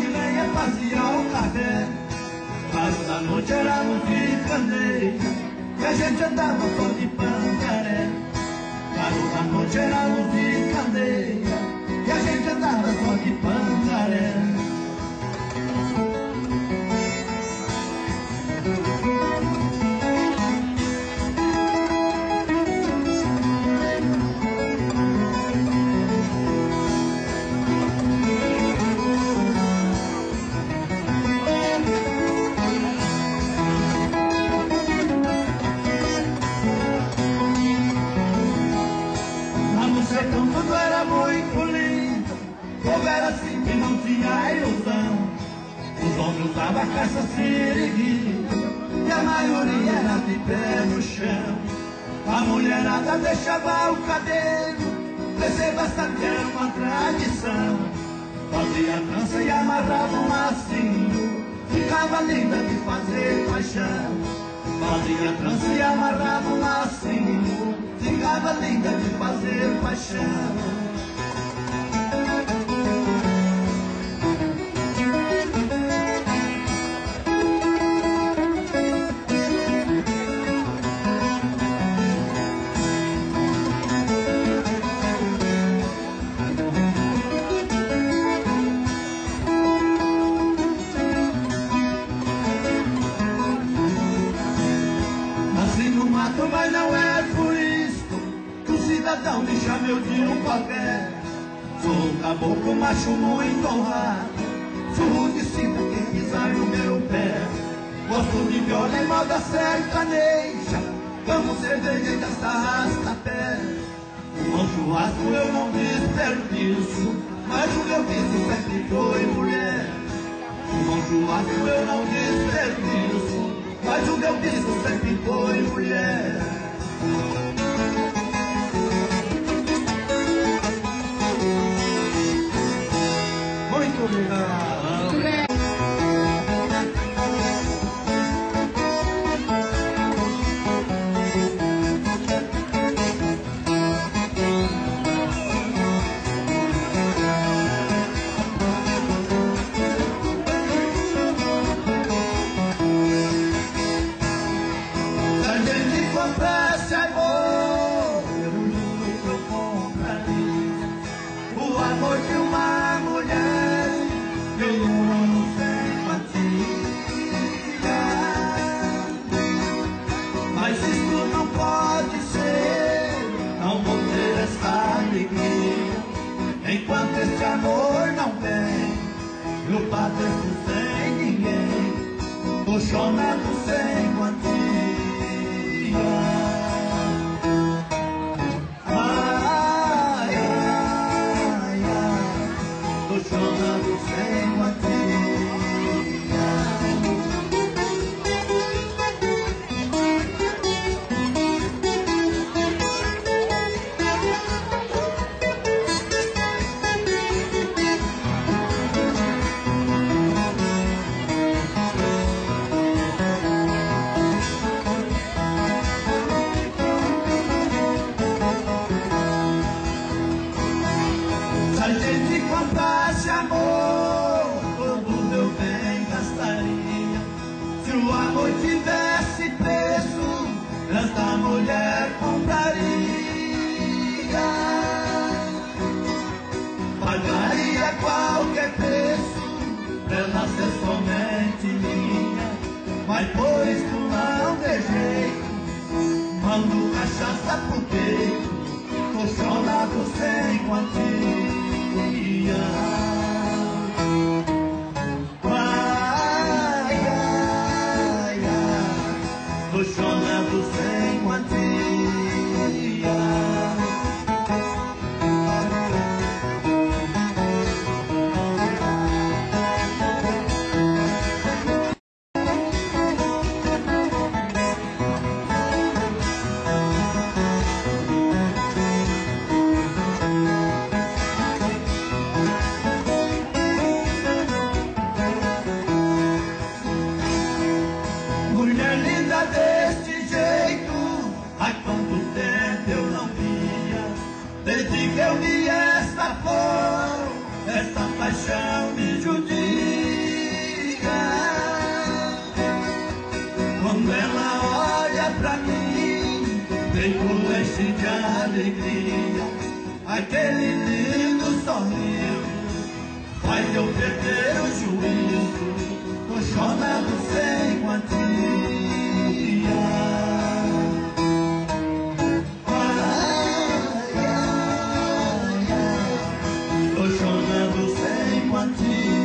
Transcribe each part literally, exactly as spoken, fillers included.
de lenha fazia o café. Claro, da noite era luz de candeia e a gente andava só de pangaré. Claro, da noite era luz de candeia e a gente andava só de pangaré. Tudo era muito lindo, povo era assim que não tinha ilusão. Os homens usavam caça siriguita e a maioria era de pé no chão. A mulherada deixava o cabelo crescer bastante, era uma tradição. Fazia trança e amarrava um lacinho, ficava linda de fazer paixão. Fazia trança e amarrava um lacinho, ficava linda de fazer paixão. Nasci no mato, mas não é por isso que o cidadão me chama eu de um qualquer. Sou um caboclo macho muito honrado, surro de cinta quem pisar no meu pé. Gosto de viola e moda sertaneja, amo cerveja e dança arrasta-pé. Um churrasco eu não desperdiço, mas o meu vício sempre foi mulher. Um churrasco eu não desperdiço, mas o meu vício sempre foi mulher. Muito obrigado. Se a gente comprasse amor, eu juro que eu compraria o amor de uma mulher e um ano sem fatia. Mas isso não pode ser, não vou ter essa alegria enquanto esse amor não vem. Eu padeço sem ninguém, tô chorando sem quantia. Ai, ai, ai, tô chorando sem quantia. Se a gente comprasse amor, todo meu bem gastaria. Se o amor tivesse preço, esta mulher compraria. Pagaria qualquer preço pra ela ser somente minha. Mas pois tu não tem jeito, mando cachaça pro peito, tô chorado sem quantia. Ai, ai, ai, tô chorando sem quantia. Mulher linda deste jeito, há quanto tempo eu não via. Desde que eu vi esta flor, essa paixão me judia. Quando ela olha pra mim, vem com leite de alegria, aquele lindo sorriso faz eu perder o juízo, tô chorando sem quantia. Ai, ai, ai, tô chorando sem quantia.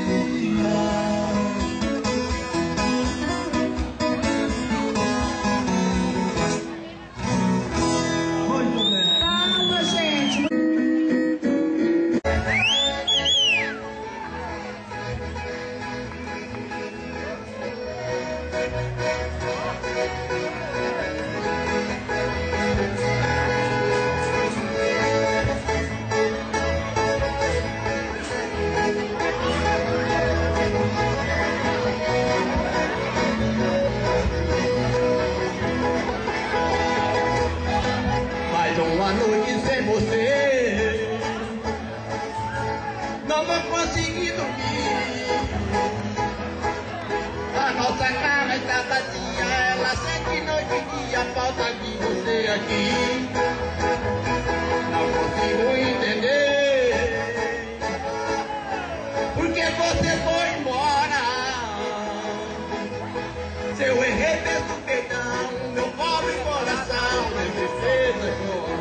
Uma noite sem você, não vou conseguir dormir. A nossa cama está vazia, ela sente noite e dia, falta de você aqui. Não consigo entender por que você foi embora. Se eu errei, peço perdão, meu pobre coração me fez chorar.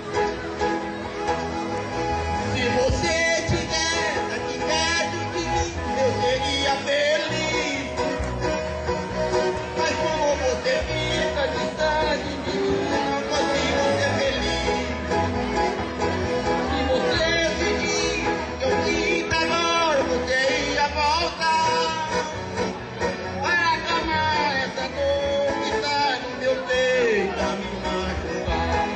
Se você estivesse aqui perto de mim, eu seria feliz. Mas como você fica distante de mim, eu não consigo ser feliz. Se você pedir que eu quita agora, você ia voltar para acalmar essa dor que está no meu peito a me machucar.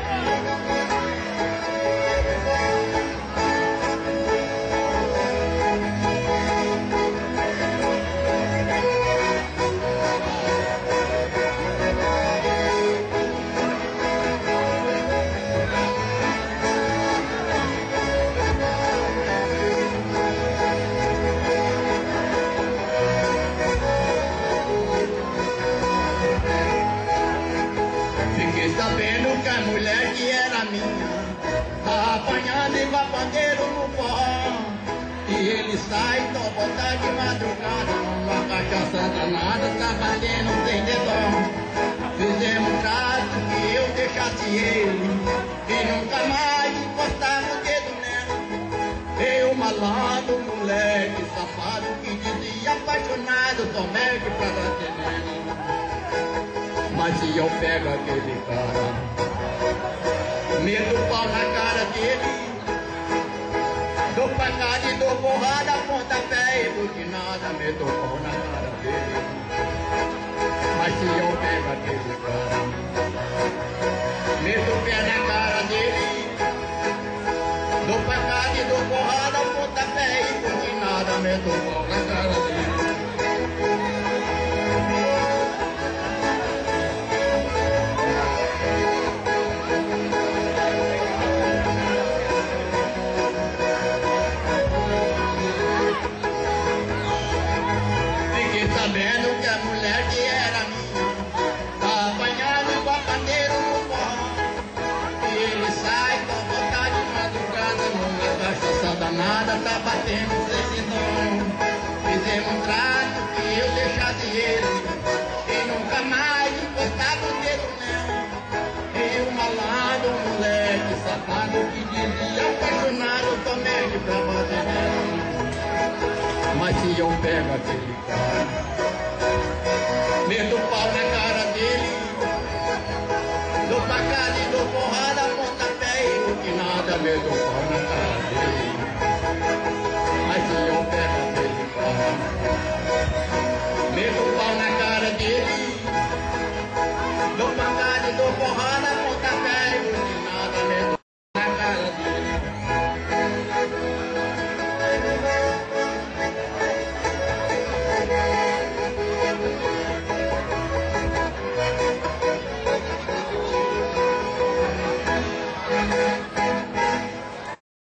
Fiquei sabendo que a mulher que era minha tá apanhando igual pandeiro no forró. E ele sai tão voltar de madrugada numa cachaça danada, tá valendo sem dedão. Fizemos um trato que eu deixasse ele e nunca mais encostar no dedo nela. Eu malandro, moleque safado que dizia apaixonado, somente pra dar veneno. Mas se eu pego aquele cara, meto o pau na cara dele, dou facada e dou porrada, pontapé e butinada, meto o pau na cara dele. Mas se eu pego aquele cara, meto o pé na cara dele, dou facada e dou porrada, pontapé e butinada, meto o pau na cara dele. Sabendo que a mulher que era minha tá apanhando igual pandeiro no forró. E ele sai com vontade de madrugada numa cachaça danada, tá batendo sem dom. Fizemos um trato que eu deixasse ele e nunca mais encostava o dedo nela. E o malandro, um moleque safado que dizia apaixonado, somente pra bater nela. Mas se eu pego aquele